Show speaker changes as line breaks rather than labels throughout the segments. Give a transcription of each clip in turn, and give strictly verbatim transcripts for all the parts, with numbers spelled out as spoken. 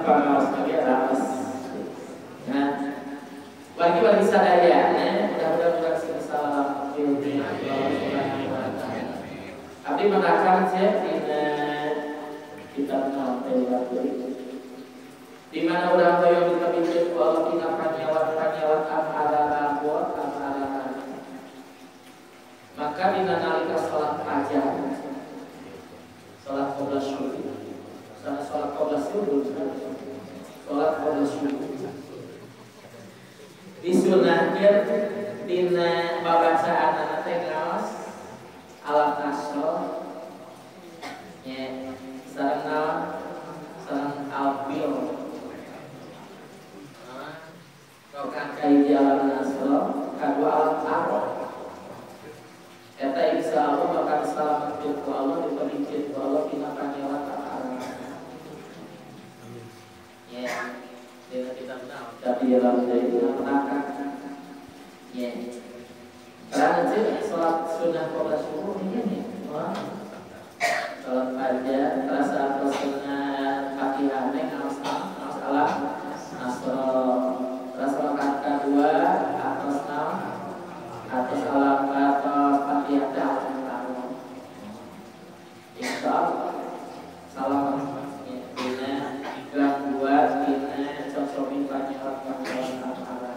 pangaos kami raos. Nah, bagi-bagi sadaya, mudah-mudahan kita salam ilmu Allah Subhanahu wa taala. Abdi menakan saya dina kitab Al-Qur'an di mana udah koyo kita bincang ku Allah tina panyawat-panyawat amarana buat amarana. Maka dina nalika salat fajar, salat qabla syuhur, salat qabla syuhur, salat qabla syuhur disunahkeun dina babacaan anak teh ngaos alat nasr nya sareng naon sareng albil rokan kai alat nasr kadua alat arok eta insyaallah bakal selamat ku Allah diperincin ku Allah dina panjawat ta'ala ya dina kitab naon tapi dalam dina penakak ya karena sih sholat sunnah qabla syuhur ini wah sholat fajar terasa atas sunnah Fatihah neng ngaos ngaos alam nasro terasa rakaat kedua atas naon atas alam atas Fatihah dalam tahu insyaallah salam dina gangguan dina cocokin panjawat panjawat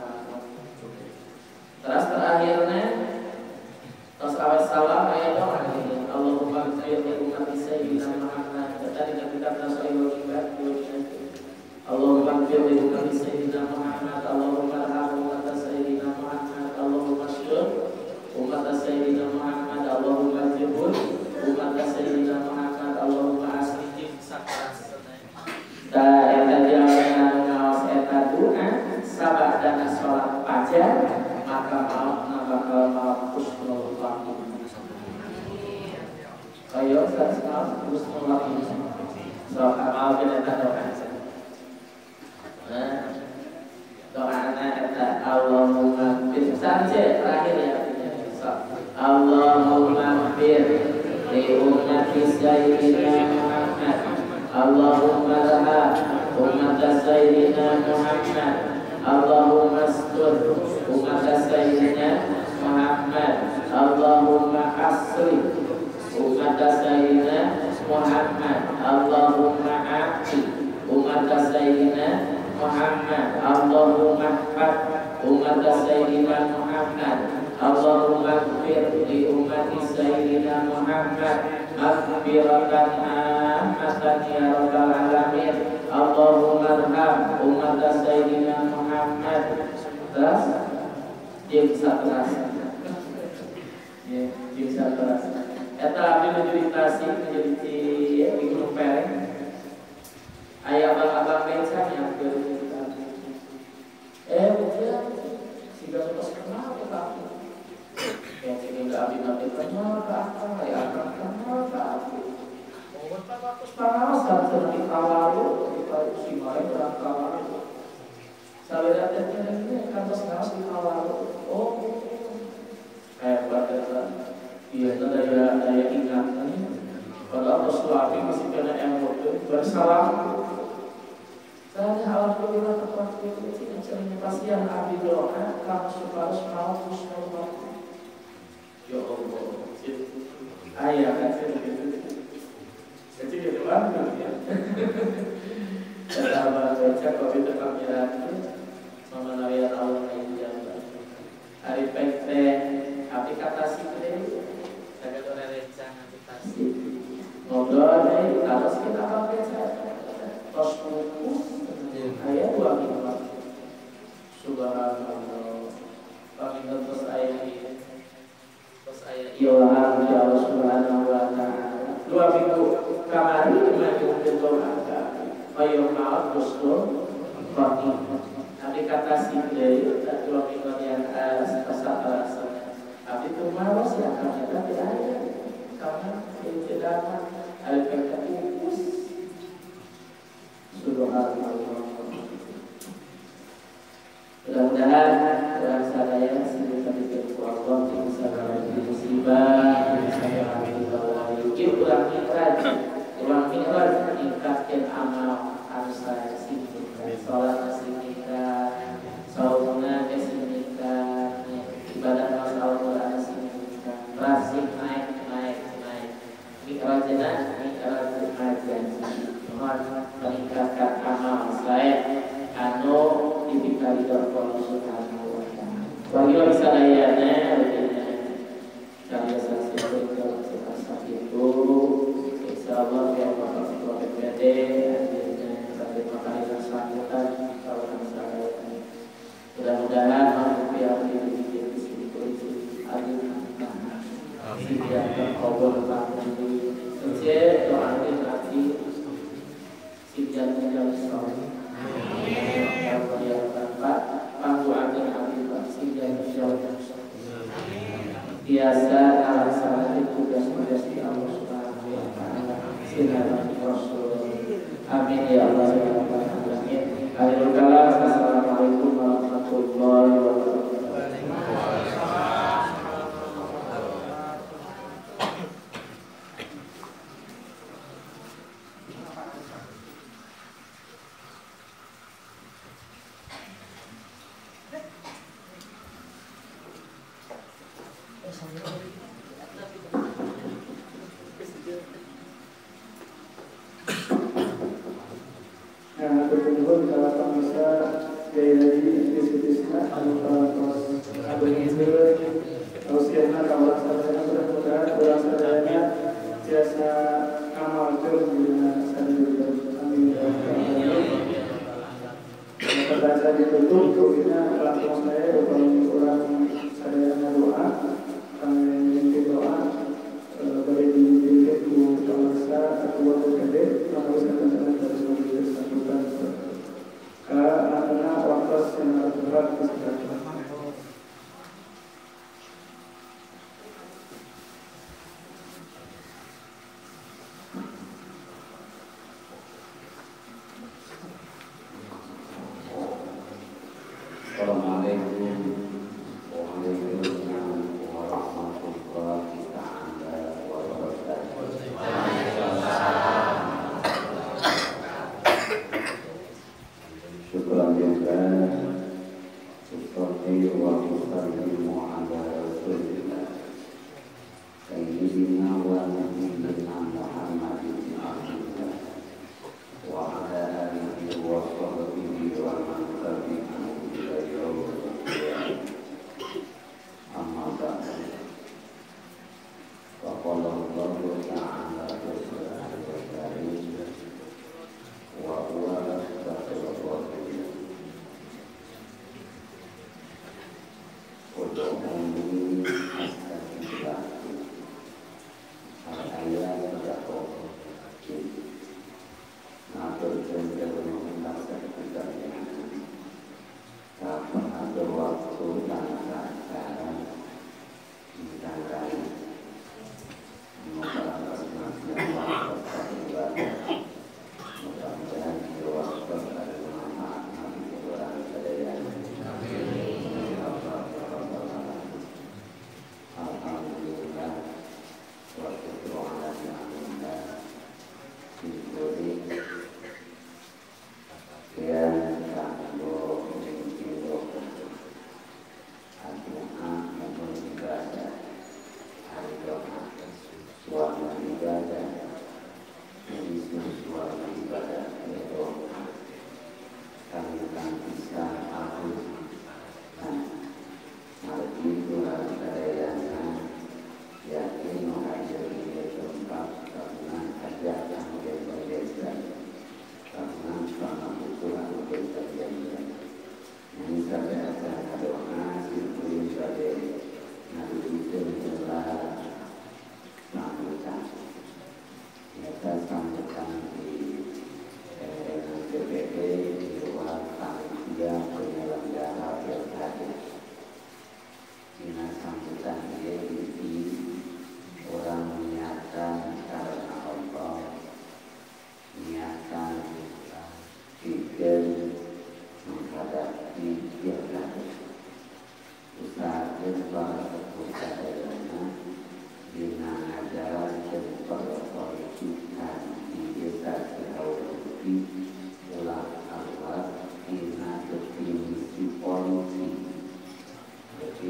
terus terakhirnya terus awal salam ayat doa ini Allahumma ighfir li ummati sayyidina Muhammad tadi kita kita sahih riwayat Allahumma ighfir li ummati sayyidina Muhammad Allahumma arham ummata sayyidina Muhammad Allahumma syur ummata sayyidina Muhammad Allahumma jibul ummata sayyidina Muhammad Allahumma aslihim sakrasana da eta jalan ngaos eta doa sabah dan salat fajar maka maaf bakal maaf husnul khotimah. Ayo sekarang husnul khotimah. Soal amal kita doa. Nah, doanya eta Allahumma fir saja terakhir ya. Allahumma fir li ummati sayyidina Muhammad. Allahumma raha ummat sayyidina Muhammad. Allahumma astur umat sayyidina Muhammad Allahumma asri umat sayyidina Muhammad Allahumma ati umat sayyidina Muhammad Allahumma hafad umat sayyidina Muhammad Allahumma ighfir li ummati sayyidina Muhammad maghfiratan ammatan ya rabbal alamin Allahumma arham umat sayyidina Muhammad. Terus dia bisa terasa ya, dia bisa terasa eta abdi menuju Tasik menjadi di Gunung Pereng aya abang-abang beca yang ke eh ujian siga terus kenal ke aku yang sehingga abdi nanti kenal ke aku aya akan kenal ke aku mau bagus panas kan seperti kawaru kita si main berang kawaru saudara tanya ini kantos ngaos di awal oh eh pada dia itu daya daya ingatan kalau Rasulullah masih kena emosi bersalam saya alhamdulillah tempat itu tidak sering pasien abdi doa kamu supaya mau husnul khotimah ya Allah ayah kan begitu jadi itu kan ya sahabat baca covid kamera mengenai Allah yang jamba hari pekte aplikasi itu saya kata rencana aplikasi ngobrol nih atas kita pakai tos buku ayat dua minggu subhanallah paling terus ayat ini terus ayat ilah ya Allah subhanahu wa ta'ala dua minggu kamari maju berdoa ayo maaf husnul khotimah Abi kata sindai tak dua minggu yang asal asal. Abi tu malas ya karena tidak ada karena tidak ada kata ukus. Subhanallah. Mudah-mudahan orang sadaya sedikit sedikit Allah bisa mengalami musibah, bisa mengalami bala yukir ulang mikraj, ulang mikraj meningkatkan amal harus saya jenengan kajian mohon meningkatkan amal saya anu dibikali Allah Subhanahu wa taala. Bagi bisa layane kalian saksi kalau seperti itu insyaallah ya Bapak Ketua P P D akhirnya terima kasih sambutan kalau saya mudah-mudahan mampu yang dibikin di sini adil tidak terkobol nanti sejak doa nanti sejak menjadi soleh yang beliau dapat panggu adil adil sejak menjadi biasa alasan tugas-tugas di Allah Subhanahu wa taala sinar Rasul. Amin ya Allah ya rabbal alamin. Akhirul kalam. Assalamualaikum warahmatullahi wabarakatuh.
Nah, berkumpul kalau bisa gaya dari bisnisnya atau atau itu usianya kalau saudara bermuda orang saudaranya biasa amal kerja sambil sambil maka saya ditutup kemudian langsung saya orang orang saya doa kami doa beri diri itu bangsa ketua P P D menguruskan tentang dari seluruh sambutan karena waktu yang berat disediakan.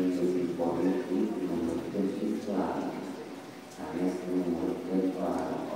Politik, menurut Islam, sanes menurut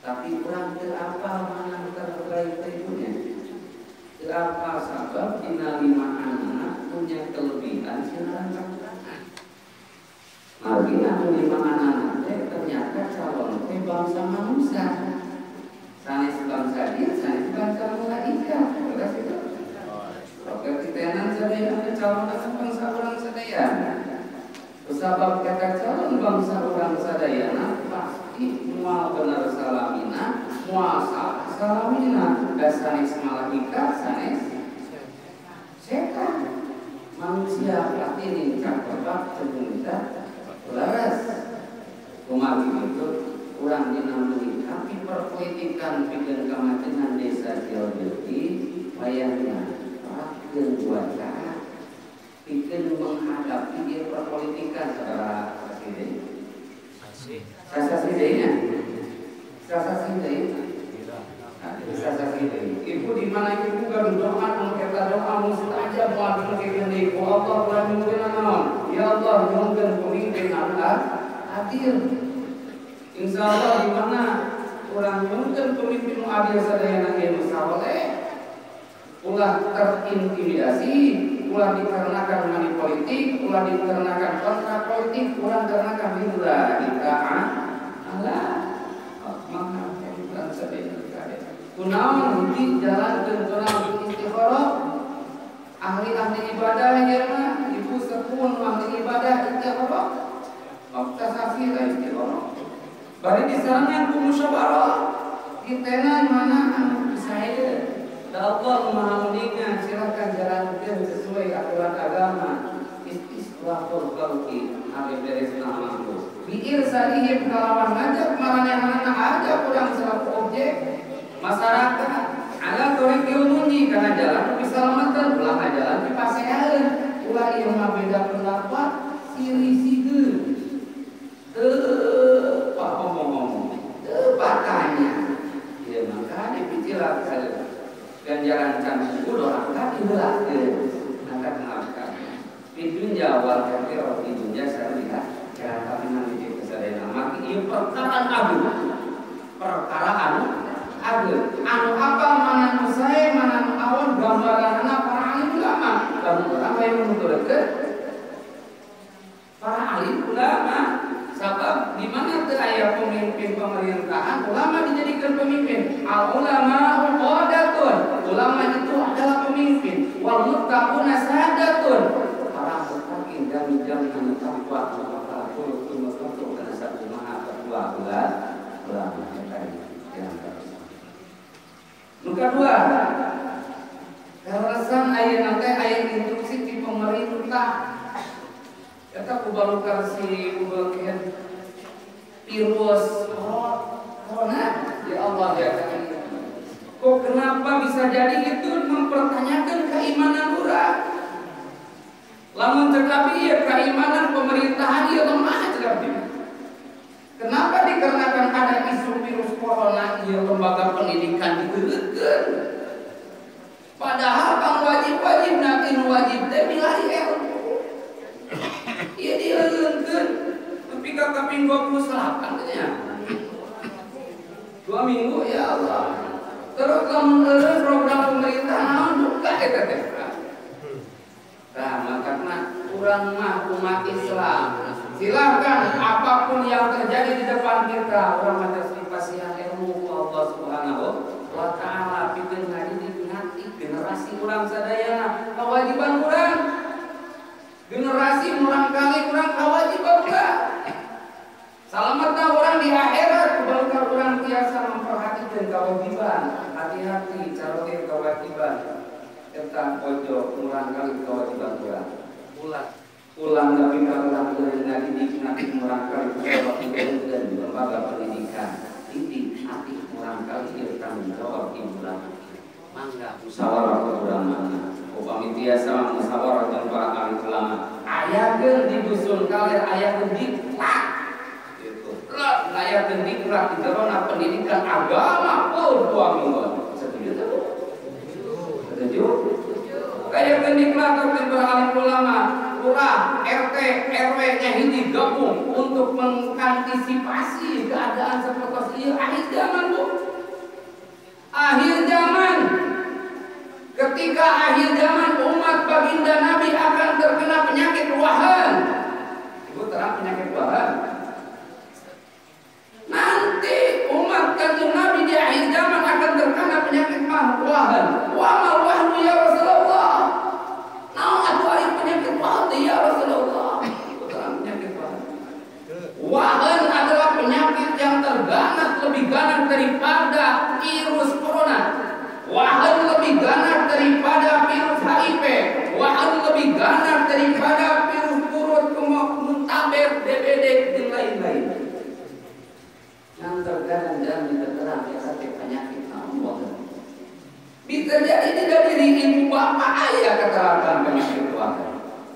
tapi kurang ke apa mana terbaik ibunya. Ke apa sabab dina lima anak punya kelebihan sinaran bangsa. Mari anu lima anak teh ternyata calon teh bangsa manusia. Sanes bangsa dia, sanes bangsa malaikat. Betul itu. Oke titenan sadaya calon bangsa orang sadaya. Sebab kata calon bangsa orang sadayana pasti mual benar salamina, mual salah salamina. Dan sanes malaikat, sanes setan. Manusia pasti ini cakap sebentar laras. Kemarin itu kurang dinamai, tapi perpolitikan bikin kemacetan desa Jauh-Jauhi, bayangnya pakai cuaca. Bikin menghadapi dia perpolitikan saudara presiden. Sasa sidenya, sasa sidenya, sasa sidenya. Ibu di mana ibu kan doa, kita doa mustajab buat mungkin ini. Allah telah mungkin naon. Ya Allah mungkin pemimpin Allah adil. Insya Allah di mana orang mungkin pemimpin adil sadayana yang saleh, ulah terintimidasi. Ulah dikarenakan money politik, ulah dikarenakan kontrak politik, ulah dikarenakan lillah ditaat Allah. Maka bukan sedih sekali. Kunaon di jalan dan kunaon istikharah ahli-ahli ibadah ya mah ibu sepun ahli ibadah istikharah. Waktu safira istikharah. Bari disarankan ku musyawarah. Ditena mana anu saya. Allah Maha Meninggal, silakan jalankan sesuai aturan agama. Istisqahul khalqi abi beres namaku. Biir salihim kalawan ngajak marana-marana ada kurang selaku objek masyarakat. Ala torek ilmunyi karena jalan bisa selamatkan ulah jalan di pasehan. Ulah ieu beda pendapat siri-sieun. Teu pak ngomong-ngomong. Teu patanya. Ya maka dipicilah kali. Ganjaran kami udah angkat dibelah ke angkat mengangkat di dunia wal akhirah di dunia saya lihat ya kami nanti kesadaian mati ini perkara agung perkara anu agung anu apa mana saya mana awan gambaran anak para alim ulama kamu ulama yang menuturkan para alim ulama sebab di mana teraya pemimpin pemerintahan ulama dijadikan pemimpin al ulama qadatun ulama itu adalah pemimpin wal muttaquna sadatun para muttaqin dan menjamin takwa kepada Allah untuk karena satu maha kedua belas ulama yang kedua alasan ayat nanti ayat instruksi di pemerintah kata kubalu karsi kubalu virus corona ya Allah ya kok kenapa bisa jadi itu mempertanyakan keimanan orang lamun tetapi ya keimanan pemerintahan ya lemah tetapi kenapa dikarenakan ada isu virus corona ya lembaga pendidikan digeuleukeun padahal kang wajib-wajib nakin wajib teh milari ilmu iya dileungkeun tapi kakak ping dua puluh delapan katanya dua minggu ya Allah terus kamu program pemerintah naon duka eta teh nah karena kurang mah umat Islam silakan apapun yang terjadi di depan kita orang mengantisipasi ilmu Allah Subhanahu wa taala pikeun ngadidik generasi urang sadayana kewajiban urang generasi murang kali kurang kewajiban urang selamatnya orang di akhirat kebalkan orang biasa memperhatikan kewajiban hati-hati cara kewajiban tentang pojok murang kali kewajiban orang ulang ulang tapi ulang dari nanti nanti murang kali kewajiban dan lembaga pendidikan ini hati murang kali dia tanggung jawab ibulah mangga musyawarah ulama upami biasa musyawarah dan para ahli ulama ayakeun di dusun kali ayakeun di layak dan diklat di dalam pendidikan agama pun dua minggu setuju tak? Setuju? Kayak kan diklat dan beralim ulama lurah, R T, R W nya ini gabung untuk mengantisipasi keadaan seperti ini akhir zaman bu lebih ganas daripada virus corona. Wahai lebih ganas daripada virus H I V. Wahai lebih ganas daripada virus kurut, muntaber, D B D dan lain-lain. Yang terkadang dalam diterang biasa penyakit Allah. Bisa jadi tidak diri ibu bapak ayah keterapkan penyakit keluarga.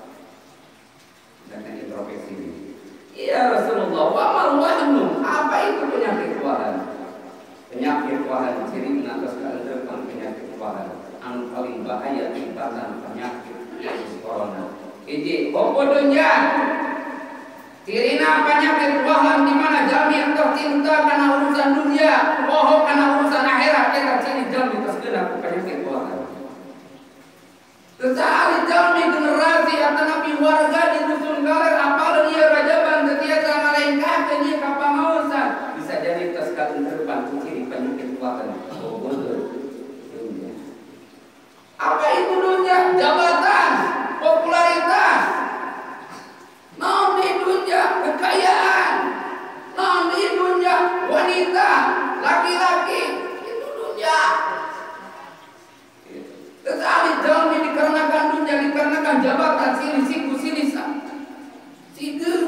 Dan introspeksi ini. Ya Rasulullah, wa mal wahnu, apa itu penyakit keluarga? Penyakit keluarga ciri mengataskan depan penyakit keluarga. Anu paling bahaya tibatan penyakit virus corona. Iji, kompodonya. Tirina penyakit keluarga di mana jami tercinta karena urusan dunia, bohong karena urusan akhirat. Kita ciri jami terkena penyakit keluarga. Sesaali jami generasi atau nabi warga di dusun galer apalagi dia rajaban setiasa malaikat ini kapangausan bisa jadi terkadang terdepan ciri penyakit keluarga. Apa itu dunia? Jabatan, popularitas, non di dunia kekayaan, non di dunia wanita, laki-laki, itu dunia. Tetapi dalam ini dikarenakan dunia, dikarenakan jabatan, sini siku sini sigem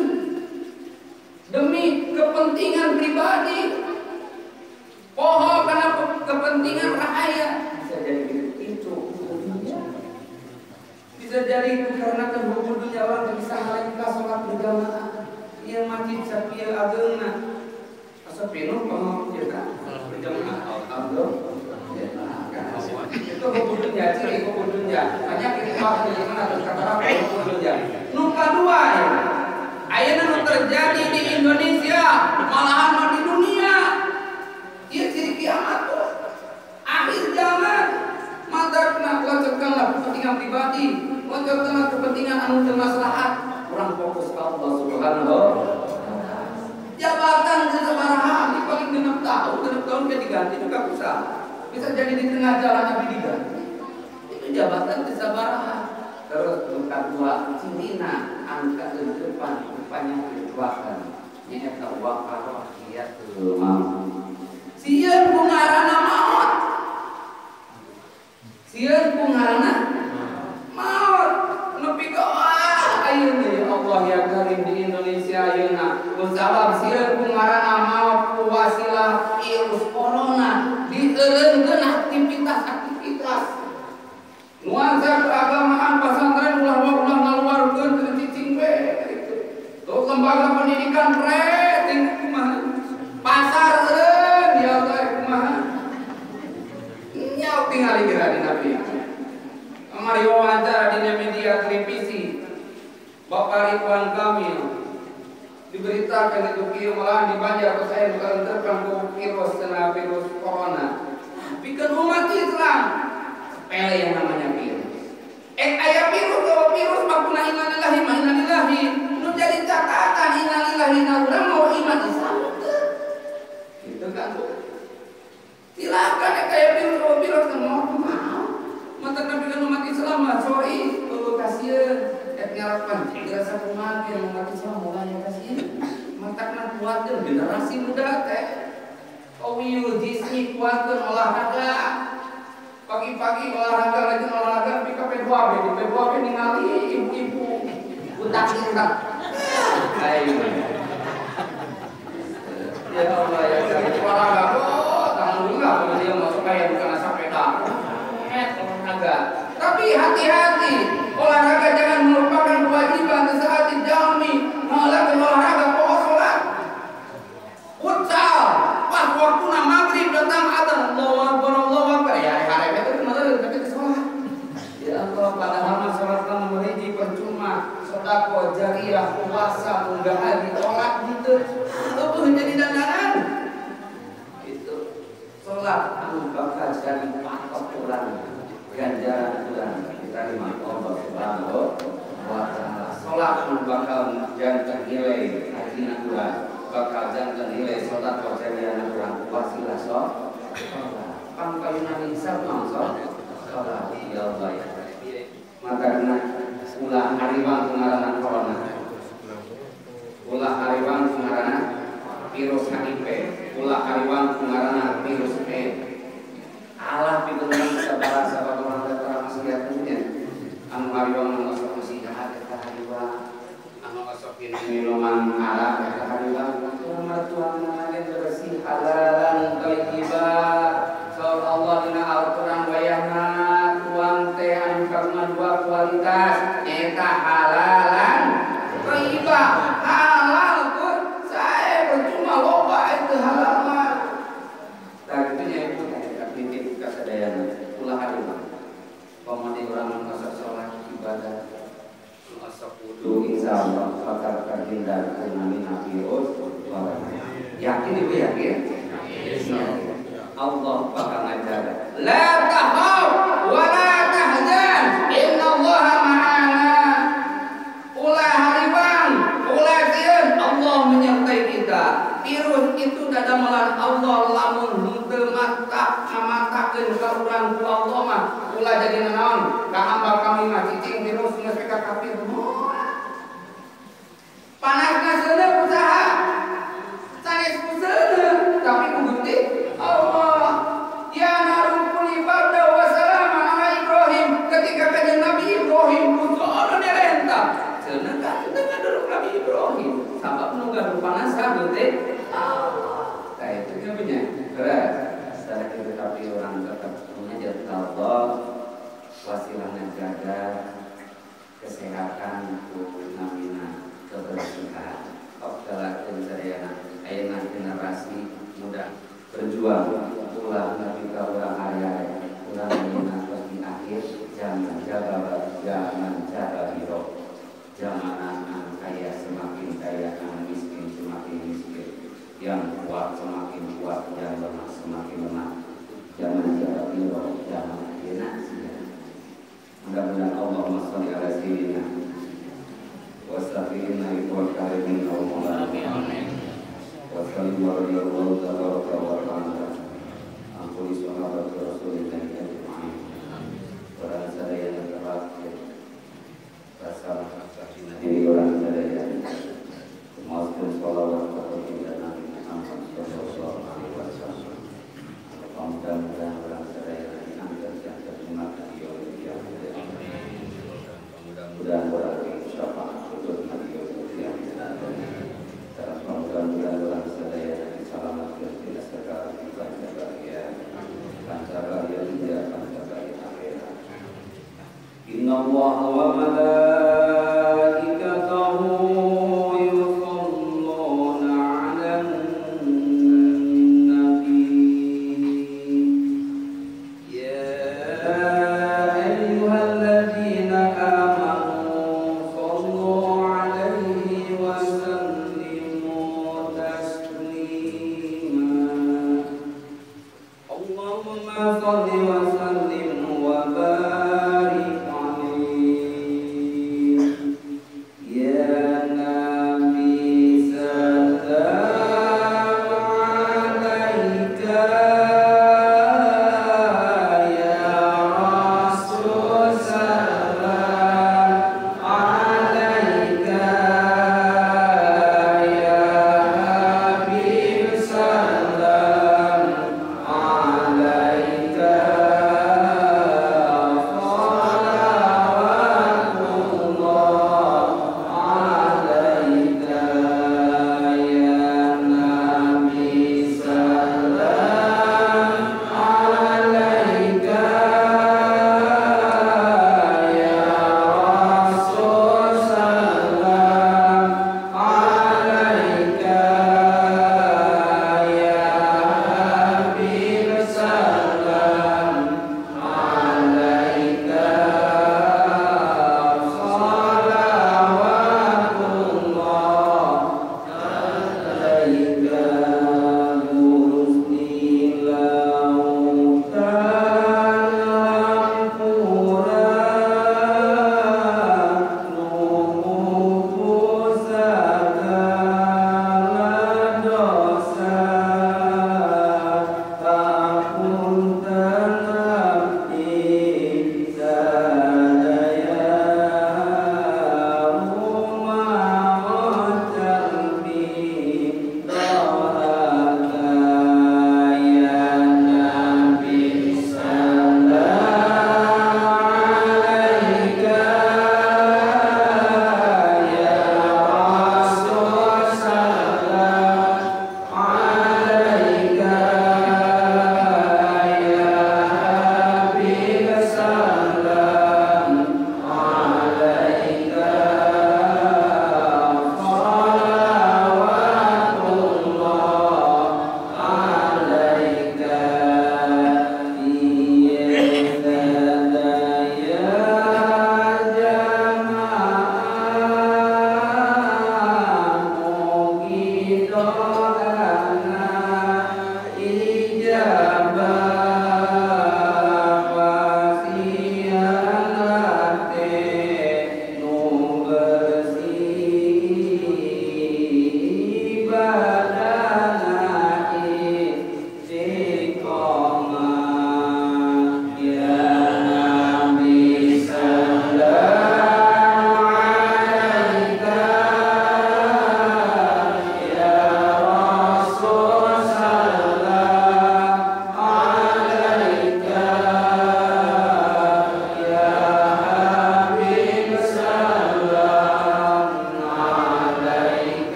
demi kepentingan pribadi, pohon karena kepentingan rakyat. Bisa jadi itu dunia. Bisa jadi itu karena hukum dunia orang bisa halangi sholat berjamaah. Ia masjid sapia agengna. Asa penuh pengau kita berjamaah Allah. Itu hukum dunia, ciri hukum dunia. Hanya kita pakai di mana terus kata apa hukum dunia. Nuka dua ya. Ayana nu terjadi di Indonesia, malahan di dunia. Ia ciri kiamat tuh. Akhir zaman. Mata kena lancarkanlah kepentingan pribadi, lancarkanlah kepentingan anu teu maslahat. Orang fokus ke Allah Subhanahu wa taala. Jabatan sabaraha di paling genep tahun, genep tahun ke diganti juga bisa. Bisa jadi di tengah jalan tapi diganti. Itu jabatan sabaraha. Terus luka dua cinina angka di depan banyak dijuakan. Ini eta waqarah kiat teu mau. Sieun bungarana maot. Sieun bungarana maot. Nepi ka ayeuna ya Allah ya Karim di Indonesia ayeuna. Kusabab sieun bungarana maot ku wasilah virus corona dieureunkeun aktivitas-aktivitas. Nuansa keagamaan pesantren ulah-ulah ngaluarkeun teu cicing we gitu. Tuh lembaga pendidikan pre tinggal kumaha. Pasar eureun ya Allah kumaha. Nyau tingali geura di nabi. Kamari wawancara di media televisi. Bapak Ridwan Kamil diberitakan itu kieu malahan di Banjar saya kerentepan ku virus kena virus corona. Bikin umat Islam sepele yang namanya virus. Eh aya virus kalau virus makna innalillahi wa inna ilaihi nu jadi catatan innalillahi na urang mau iman Islam teu. Gitu kan tuh. Silakan kayak virus kalau virus kan mau mau. Mata nabi kan umat Islam mah sorry tuh kasieun et ngarapan dirasa kumaha yang umat Islam mulai kasieun. Mata kuatkeun generasi muda teh. Owiul jismi kuatkeun olahraga. Pagi-pagi olahraga lagi olahraga di P dua B di P dua B ningali ibu-ibu utak-utak. Ayo. Ya Allah ya olahraga oh tangan enggak kalau dia mau supaya bukan sepeda. Eh olahraga. Tapi hati-hati olahraga jangan melupakan kewajiban saat dijami melakukan olahraga pokok salat. Futsal pas waktu maghrib datang adzan Allahu Akbar Allahu Akbar ya hari itu kemarin tapi sholat. Ya Allah padahal mah sholat kan memiliki percuma sedekah jariah puasa munggah ditolak gitu. Itu jadi dandanan. Itu sholat anu bakal jadi patok urang ganjaran urang diterima Allah Subhanahu wa taala. Sholat anu bakal janten nilai hajina urang bakal janten nilai sholat wajariana urang wasilah sholat. Pangkayunan insaf mangsa sholat ya Allah ya. Maka kena ulah hariwang pengarana corona. Ulah hariwang pengarana virus H I V. Ulah hariwang
Allah bakal ngajarin. La takhaf wa la tahzan, innallaha ma'ana. Ulah hariban, ulah sieun, Allah menyertai kita. Virus itu dadamelan Allah lamun henteu mata ngamatakeun ka urang ku Allah mah ulah jadi naon ka hamba kami mah cicing virus geus ka kafir. Panasna seuneu usaha sanes seuneu tapi kudu Allah. Ya narukuni barda wa salaman ala Ibrahim, ketika kanjeng Nabi Ibrahim putra anu direnta seuneu kan dengan duruk Nabi Ibrahim sabab nu gaduh panas sabeut teh Allah. Kayak itu kan punya keras. Secara kita tapi orang tetap mengajar Allah wasilah menjaga kesehatan untuk nabina kebersihan. Okdalakeun sadayana ayeuna generasi muda berjuang ulah nabi ka urang aya urang dina di akhir zaman jaga zaman jaga biro zaman anu kaya semakin kaya anu miskin semakin miskin yang kuat semakin kuat yang lemah semakin lemah zaman jaga biro zaman akhirna sih. Mudah-mudahan Allahumma sholli ala sayyidina wa safina wa karimin wa amin. Wassalamu warahmatullahi wabarakatuh. Ampuni sahabat Rasulullah ajma'in. Orang sadaya yang terakhir rasa sakina diri orang sadaya. Maafkan salawat kepada Nabi Muhammad sallallahu alaihi wasallam. Mudah-mudahan orang sadaya diangkat dan terima di oleh Dia. Mudah-mudahan orang syafaat untuk Nabi yang mudah-mudahan orang sadaya diselamatkan tidak segala pancakarya pancakarya dunia pancakarya akhirat. Inna Allah wa malaikatahu yusholluna 'alan nabi ya ayyuhalladzina amanu shallu 'alaihi wa sallimu Allahumma sholli wa sallim wa barik alaihi ya nabi salam alaika ya rasul salam alaika ya habib salam alaika Ijabah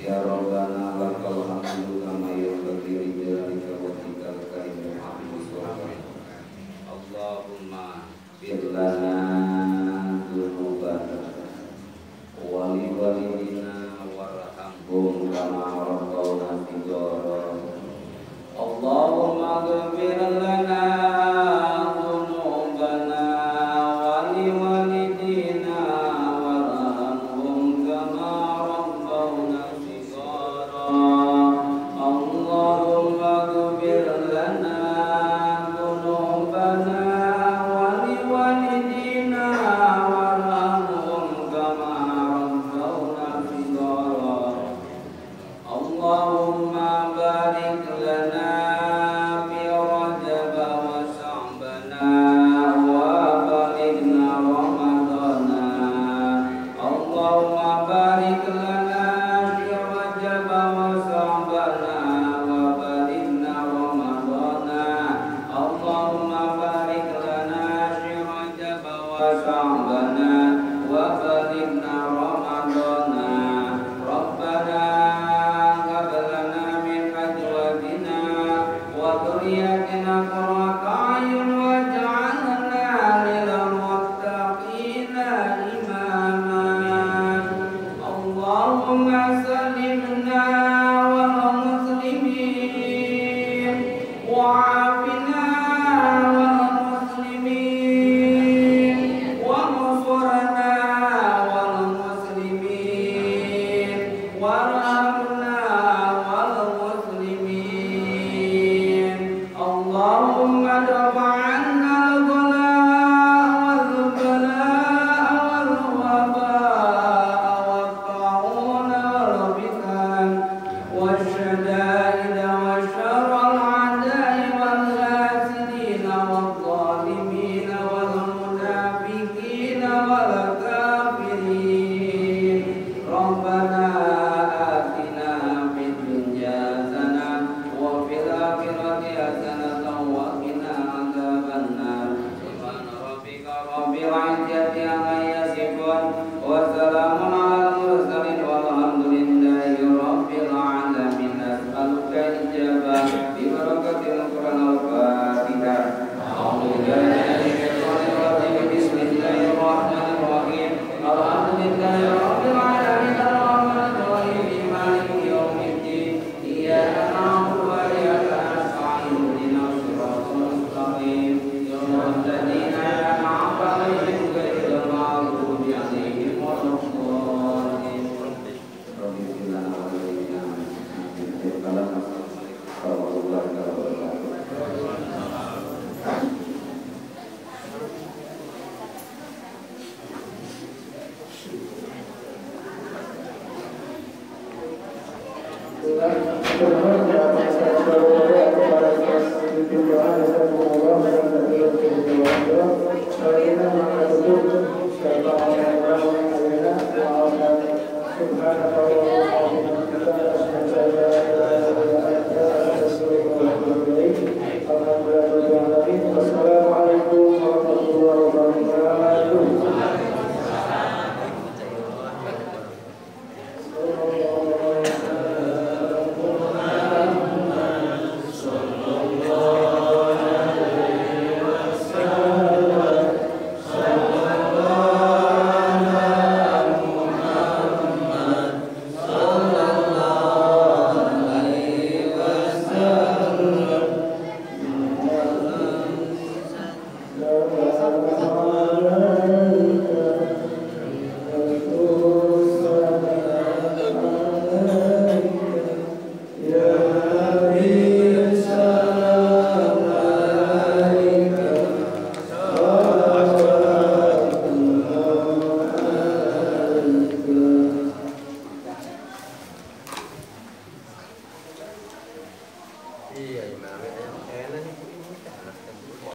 Ya Rabbana lakal hamdu kama yanbaghi li jalika wajhikal karim wa hamdu. Allahumma fir lana dzunubana wa li walidina warhamhum kama rabbawna shighara. Allahumma ighfir lana dzunubana wa li walidina warhamhum kama rabbawna shighara. Allahumma ighfir lana dzunubana wa li walidina warhamhum kama rabbawna shighara. Allahumma barik lana fi Rajab wa Sya'bana wa balighna Ramadana. Allahumma barik lana fi Rajab wa Sya'bana wa balighna Ramadana. Allahumma barik lana fi Rajab wa Sya'bana wa balighna Ramadana. Rabbana hab lana min azwajina wa dhurriyyatina qurrata a'yun waj'alna lil muttaqina imama. Allahumma sallimna wal muslimin wa 'afina wal muslimin wa nsurna wal muslimin warhamna wal muslimin. Allahumma dafa'anna al-ghalaa wal balaa wal wabaa wat ta'una wal fitan wasyada'ida wasyarra al-'ada'i wal hasidina wal zalimina wal munafiqina wal kafirin. Rabbana atina fid dunya hasanah wa fil akhirati hasanah wa qina adzabannar. Subhana rabbika rabbil izzati amma yasifun wa salamun alal mursalin walhamdulillahi rabbil alamin. As'aluka ijabah bi barakatil Qur'an al-Fatihah. A'udzubillahi minasyaitonir rajim. Bismillahirrahmanirrahim. Alhamdulillahi rabbil alamin arrahmanir rahim maliki yaumiddin. Iyyaka na'budu wa iyyaka nasta'in. Ihdinas siratal mustaqim. Siratal ladzina an'amta 'alaihim ghairil maghdubi 'alaihim waladdallin. Rabbi ighfir lana wa li walidina warhamhum kama
Wassalamualaikum warahmatullahi wabarakatuh.